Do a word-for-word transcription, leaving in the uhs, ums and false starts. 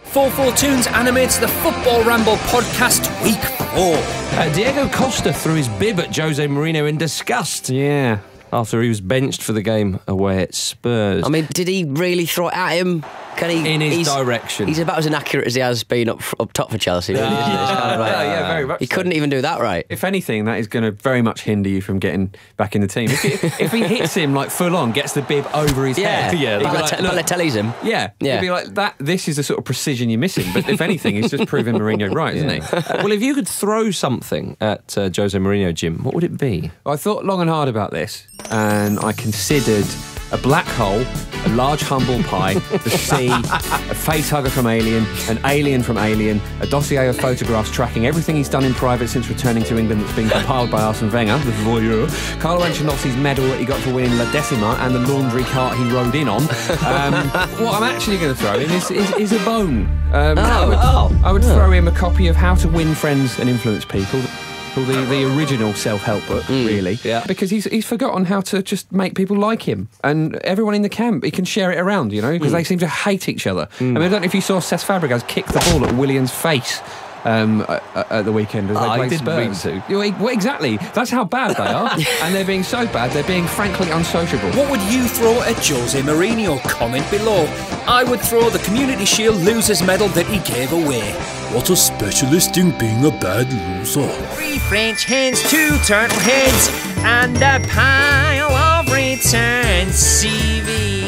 four four Tunes animates the Football Ramble podcast week four. Uh, Diego Costa threw his bib at Jose Mourinho in disgust. Yeah. After he was benched for the game away at Spurs. I mean, did he really throw it at him? Can he? In his he's, direction. He's about as inaccurate as he has been up up top for Chelsea. Really, isn't it? It's kind of like, yeah, yeah, very much He so. couldn't even do that right. If anything, that is going to very much hinder you from getting back in the team. If he, if he hits him like full on, gets the bib over his Yeah, head, Yeah, he'd be Balotelli- like, look, Balotelli's him. yeah, Yeah. he'd be like that. This is the sort of precision you're missing. But if anything, he's just proving Mourinho right, isn't he? Well, if you could throw something at uh, Jose Mourinho, Jim, what would it be? I thought long and hard about this, and I considered a black hole, a large humble pie, the sea, a face hugger from Alien, an alien from Alien, a dossier of photographs tracking everything he's done in private since returning to England that's been compiled by Arsene Wenger, the voyeur, Carlo Ancelotti's medal that he got for winning La Decima, and the laundry cart he rode in on. Um, what I'm actually going to throw in is, is, is a bone. Um, I would, oh. I would throw him a copy of How to Win Friends and Influence People. Well, the, the original self-help book, really. yeah. Because he's he's forgotten how to just make people like him. And everyone in the camp, he can share it around, you know, because they seem to hate each other. I mean, I don't know if you saw Cesc Fabregas kick the ball at Willian's face um, at, at the weekend as they Oh, I played didn't mean Spurs. to. Yeah, well, well, exactly. That's how bad they are. And they're being so bad, they're being frankly unsociable. What would you throw at Jose Mourinho? Comment below. I would throw the Community Shield losers medal that he gave away. What a specialist in being a bad loser. Three French hens, two turtle heads, and a pile of return C V.